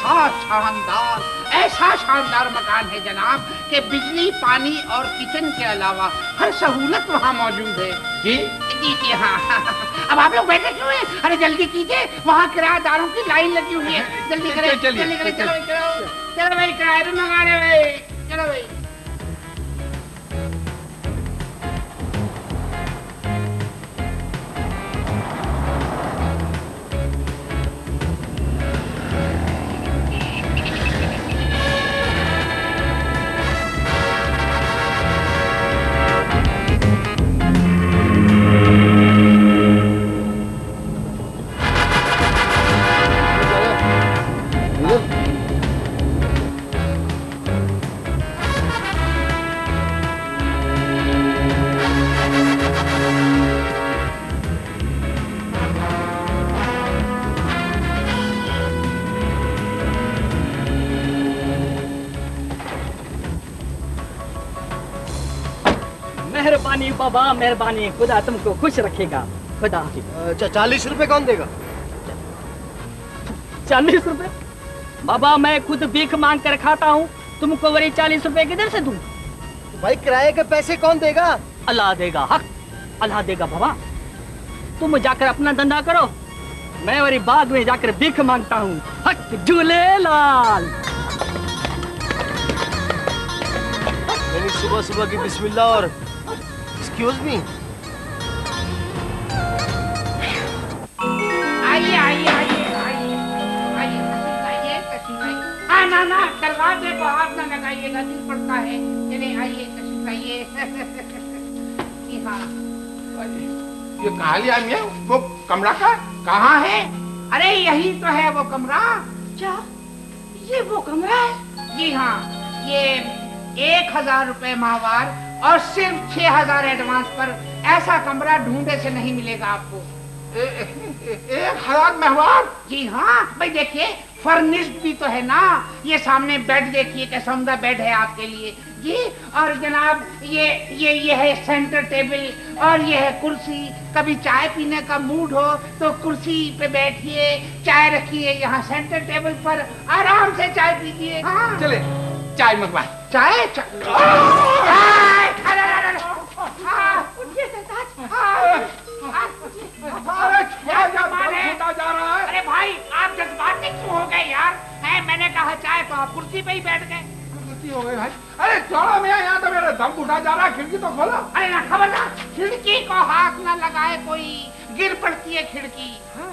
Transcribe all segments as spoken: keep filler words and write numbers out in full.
बहुत शानदार, ऐसा शानदार मकान है जनाब कि बिजली, पानी और किचन के अलावा हर सहूलत वहाँ मौजूद है। जी जी जी हाँ। अब आप लोग बैठे क्यों हैं? अरे जल्दी कीजिए, वहाँ किराएदारों की लाइन लगी हुई है। जल्दी करें, जल्दी करें। चलो चलो चलो भाई, किराए भी मंगा रहे भाई। चलो भाई। मेहरबानी बाबा, मेहरबानी, खुदा तुमको खुश रखेगा। खुदा। चालीस रुपए कौन देगा? चालीस रुपए? बाबा मैं खुद भीख मांग कर खाता हूँ, तुमको वही चालीस रुपए किधर से दूं? भाई किराए के पैसे कौन देगा? अल्लाह देगा, हक अल्लाह देगा बाबा। तुम जाकर अपना धंधा करो, मैं वही बाग में जाकर भीख मांगता हूँ। हक झूलेलाल। सुबह सुबह की बिस्मिल्लाह और एक्सक्यूज मी। आइए आइए आइए आइए आइए आइए तशरीफ आइए। हाँ ना ना, दरवाजे को हाथ ना लगाइएगा, दिल पड़ता है। चले आइए, तशरीफ आइए। हाँ ये कहाँ लिया मियां? वो कमरा का कहाँ है? अरे यही तो है वो कमरा। क्या ये वो कमरा है? जी हाँ, ये एक हजार रुपए माहवार और सिर्फ छह हजार एडवांस पर ऐसा कमरा ढूंढे से नहीं मिलेगा आपको। ए, ए, एक हजार माहवार? जी हाँ भाई, देखिए फर्निश्ड भी तो है ना। ये सामने बेड देखिए, कैसा उम्दा बेड है आपके लिए जी। और जनाब ये ये ये है सेंटर टेबल और ये है कुर्सी। कभी चाय पीने का मूड हो तो कुर्सी पे बैठिए, चाय रखिए यहाँ सेंटर टेबल पर, आराम से चाय पीजिए। हाँ चले चाय मंगवा। चाय जा रहा है। अरे भाई आप जज्बाती क्यों हो गए यार? है मैंने कहा चाय तो आप कुर्सी पे ही बैठ गए। कुर्सी हो गई भाई। अरे चौड़ा मियां, यहाँ तो मेरा दम उठा जा रहा है, खिड़की तो खोलो। अरे ना खबरदार, खिड़की को हाथ ना लगाए कोई, गिर पड़ती है खिड़की। हाँ?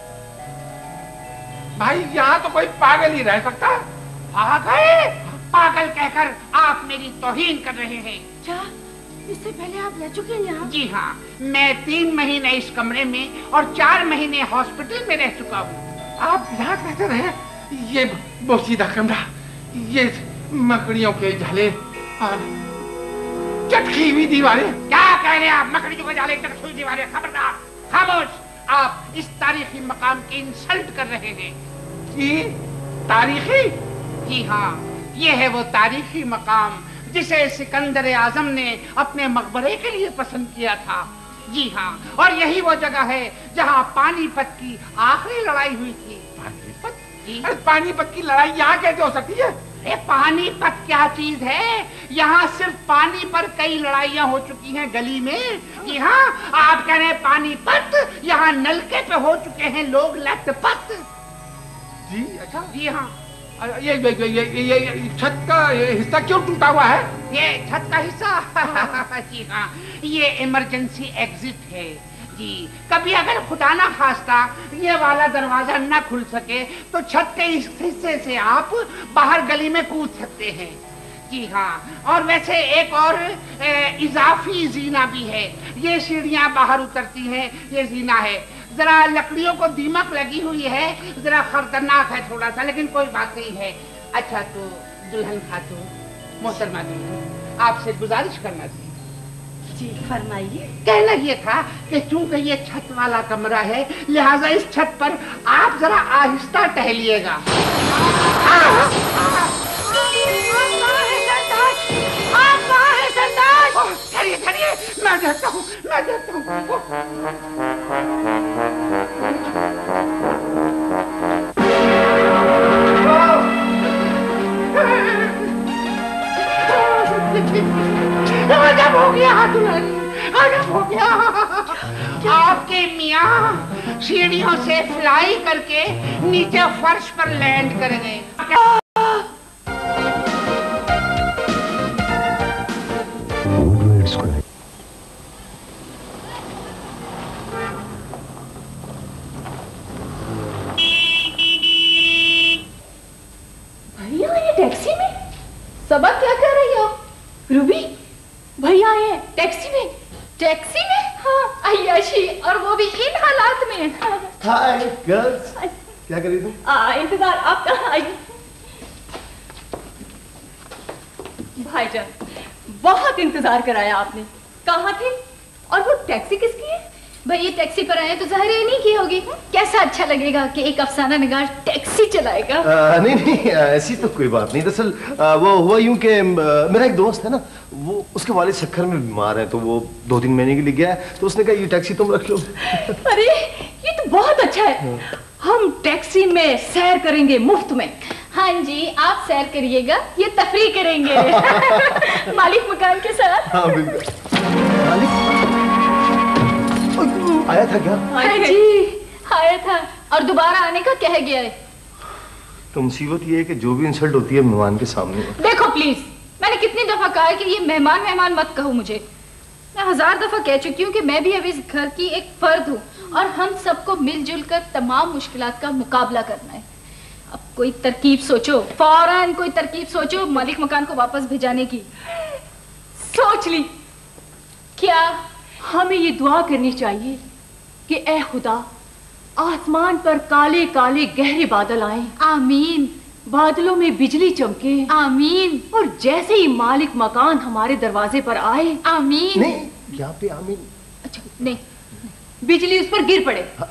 भाई यहाँ तो कोई पागल ही रह सकता है। पागल? पागल कहकर आप मेरी तौहीन कर रहे हैं। क्या इससे पहले आप रह चुके हैं यहाँ? जी हाँ, मैं तीन महीने इस कमरे में और चार महीने हॉस्पिटल में रह चुका हूँ। आप यहाँ कैसे रहे? ये बोसीदा कमरा, ये मकड़ियों के जाले और चटकी हुई दीवारें। क्या कह रहे हैं आप? मकड़ियों के जाले, चटकी हुई दीवारें? खबरदार, खामोश। आप इस तारीखी मकाम की इंसल्ट कर रहे हैं। ये तारीखी? जी हाँ, ये है वो तारीखी मकाम जिसे सिकंदर आजम ने अपने मकबरे के लिए पसंद किया था। जी हाँ, और यही वो जगह है जहाँ पानीपत की आखिरी लड़ाई हुई थी। पानीपत? अरे पानीपत की लड़ाई यहाँ कैसे हो सकती है? अरे पानीपत क्या चीज है? यहाँ सिर्फ पानी पर कई लड़ाइयाँ हो चुकी हैं गली में। जी हाँ, आप कह रहे हैं पानीपत, यहाँ नलके पे हो चुके हैं लोग लटपट। जी अच्छा। जी हाँ। ये ये ये ये, ये, ये छत का ये हिस्सा क्यों टूटा हुआ है? ये छत का हिस्सा? जी हाँ, ये इमरजेंसी एग्जिट है जी। कभी अगर खुदा ना खास्ता ये वाला दरवाजा न खुल सके तो छत के इस हिस्से से आप बाहर गली में कूद सकते हैं। जी हाँ, और वैसे एक और ए, इजाफी जीना भी है। ये सीढ़ियाँ बाहर उतरती हैं, ये जीना है। जरा लकड़ियों को दीमक लगी हुई है, जरा खतरनाक है थोड़ा सा, लेकिन कोई बात नहीं है। अच्छा तो दुल्हन खातून, मोहतरमा दुल्हन, आपसे गुजारिश करना थी। जी फरमाइए। कहना ये था कि चूंकि ये छत वाला कमरा है, लिहाजा इस छत पर आप जरा आहिस्ता टहलिएगा। खड़िए खड़िए, मैं देखता हूँ, मैं देखता हूँ। Oh! सीढ़ियाँ सीढ़ियों से फ्लाई करके नीचे फर्श पर लैंड करेंगे। भैया ये टैक्सी में सबक क्या कर रही हो? रूबी भैया आए टैक्सी में। टैक्सी में? हाँ अय्याशी, और वो भी इन हालात में। हाय गर्ल्स, क्या कर रही तुम? आ, इंतजार आपका। भाईजान बहुत इंतजार कराया आपने, कहाँ थे? और वो टैक्सी किसकी है? भाई ये टैक्सी पर आए तो जाहिर नहीं की होगी। कैसा अच्छा लगेगा कि एक अफसाना निगार टैक्सी चलाएगा। आ, नहीं नहीं ऐसी तो कोई बात नहीं। दरअसल वो हुआ यूं कि मेरा एक दोस्त है ना, वो उसके वालिद शक्कर में बीमार है, तो वो दो तीन महीने के लिए गया है, तो उसने कहा ये टैक्सी तुम रख लो। अरे ये तो बहुत अच्छा है, हम टैक्सी में सैर करेंगे मुफ्त में। हाँ जी आप सैर करिएगा, ये तफरीह करेंगे मालिक मकान के साथ। हाँ बिल्कुल। मालिक आया था क्या? हाँ जी आया था, और दोबारा आने का कह गया है। तो मुसीबत ये है कि जो भी इंसल्ट होती है मेहमान के सामने। देखो प्लीज, मैंने कितनी दफा कहा है कि ये मेहमान मेहमान मत कहो मुझे। मैं हजार दफा कह चुकी हूँ कि मैं भी अब इस घर की एक फर्द हूँ, और हम सबको मिलजुल कर तमाम मुश्किलात का मुकाबला करना है। अब कोई तरकीब सोचो, फौरन कोई तरकीब सोचो मालिक मकान को वापस भिजाने की। सोच ली क्या? हमें ये दुआ करनी चाहिए कि ए खुदा आसमान पर काले काले गहरे बादल आए, आमीन। बादलों में बिजली चमके, आमीन। और जैसे ही मालिक मकान हमारे दरवाजे पर आए, आमीन। नहीं यहाँ पे आमीन। अच्छा नहीं, बिजली उस पर गिर पड़े। हाँ।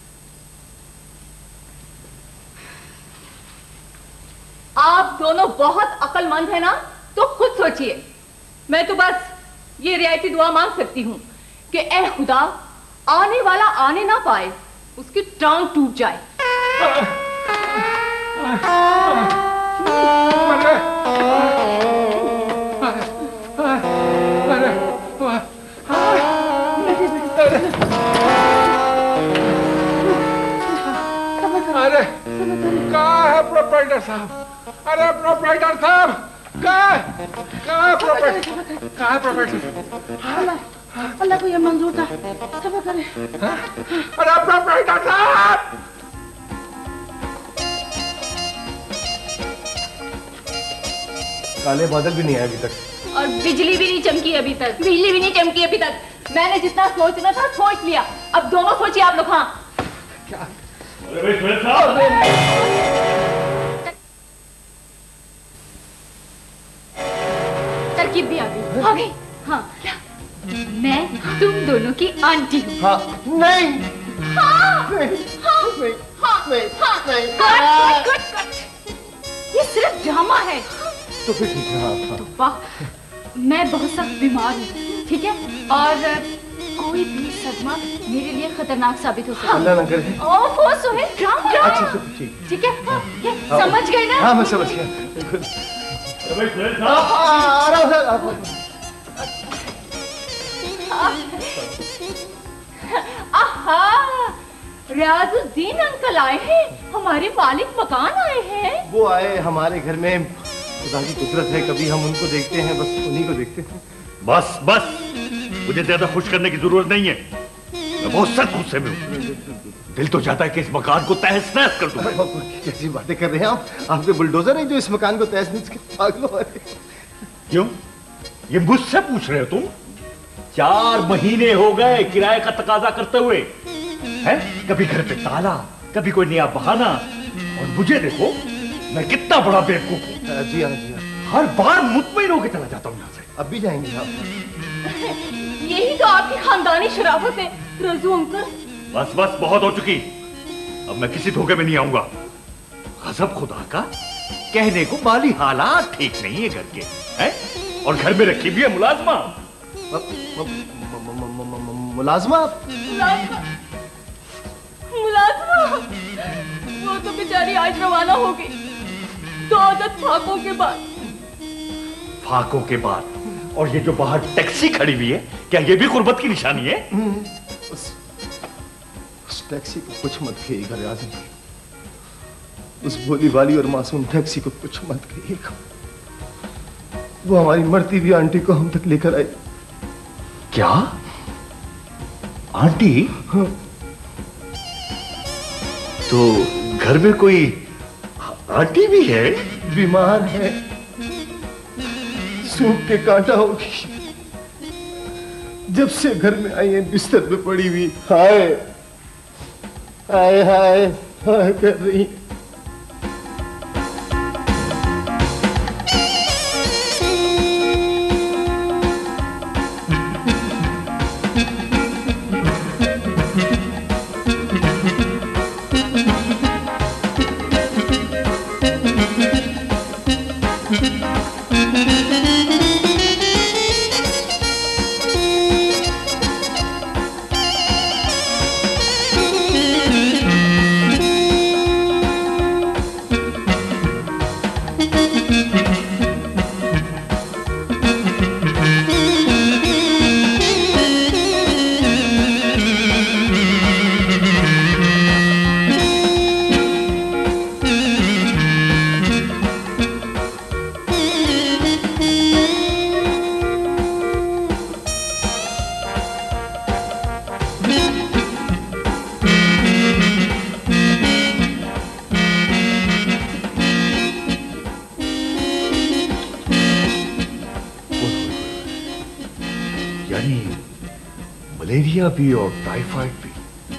आप दोनों बहुत अक्लमंद है ना, तो खुद सोचिए। मैं तो बस ये रियायती दुआ मांग सकती हूँ कि ए खुदा आने वाला आने ना पाए, उसकी टांग टूट जाए। अरे अरे कहाँ है प्रोप्राइटर साहब? अरे प्रोप्राइटर साहब कहाँ है? कहाँ है प्रोप्राइटर? कहाँ है प्रोप्राइटर? अल्लाह को ये मंजूर था, सब करे। अरे प्रोप्राइटर साहब! काले बादल भी नहीं आए अभी तक, और बिजली भी नहीं चमकी अभी तक। बिजली भी नहीं चमकी अभी तक। मैंने जितना सोचना था सोच लिया, अब दोनों सोचिए आप लोग। हाँ क्या? तरकीब भी आ गई। आ गई? हाँ क्या? मैं तुम दोनों की आंटी हूँ। हाँ नहीं हाँ नहीं हाँ नहीं हाँ नहीं हाँ नहीं। कट कट कट, ये सिर्फ ड्रामा है। तो फिर ठीक है। हाँ हाँ। तो वाह, मैं बहुत सख्त बीमार हूँ, ठीक है, और कोई भी सदमा मेरे लिए खतरनाक साबित हो सकता है। अल्लाह ना करे। ओफो सोहेल, ड्रामा ड्रामा। अच्छा तो ठीक ठीक है, हाँ, ये समझ गए ना? हाँ मैं समझ गया बिल्कुल। आ रहा हूँ। आहा, रियाजुद्दीन अंकल आए हैं, हमारे मालिक मकान आए हैं। वो आए हमारे घर में, खुदा की कुदरत है, कभी हम उनको देखते हैं, बस उन्हीं को देखते हैं। बस बस, मुझे ज्यादा खुश करने की जरूरत नहीं है, मैं बहुत सख्त गुस्से में हूँ। दिल तो चाहता है कि इस मकान को तहस नहस कर दूं। कैसी बातें कर रहे हैं आप? आप तो बुलडोजर हैं जो इस मकान को तहस नहस के पागल हो रहे हैं। क्यों? ये मुझसे पूछ रहे हो तुम? चार महीने हो गए किराए का तकाजा करते हुए, हैं? कभी घर पे ताला, कभी कोई नया बहाना, और मुझे देखो, मैं कितना बड़ा बेवकूफ हूँ। जी हाँ जी हाँ। हर बार मुतमईन होकर चला जाता हूँ यहाँ से। अब भी जाएंगे आप? यही तो आपकी खानदानी शराफत है रजू अंकल। बस बस, बहुत हो चुकी, अब मैं किसी धोखे में नहीं आऊंगा। गजब खुदा का, कहने को माली हालात ठीक नहीं है घर के, हैं? और घर में रखी भी है मुलाजमा। मुलाजमा? मुलाजमा? वो तो बेचारी आज रवाना हो गई, दो आदत फाकों के बाद। फाकों के बाद? और ये जो बाहर टैक्सी खड़ी हुई है, क्या ये भी गुर्बत की निशानी है? टैक्सी को कुछ मत कहिए घर आजम भाई। उस भोली वाली और मासूम टैक्सी को कुछ मत कहिएगा। वो हमारी मरती हुई आंटी को हम तक लेकर आई। क्या? आंटी? हाँ। तो घर में कोई आंटी भी है? बीमार है, सूख के कांटा होगी। जब से घर में आई है बिस्तर पे पड़ी हुई हाय हाय हाय हाय कर रही। मलेरिया भी और टाइफाइड भी।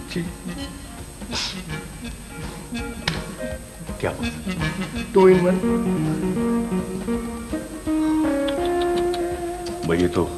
क्या टू इन वन। भाई ये तो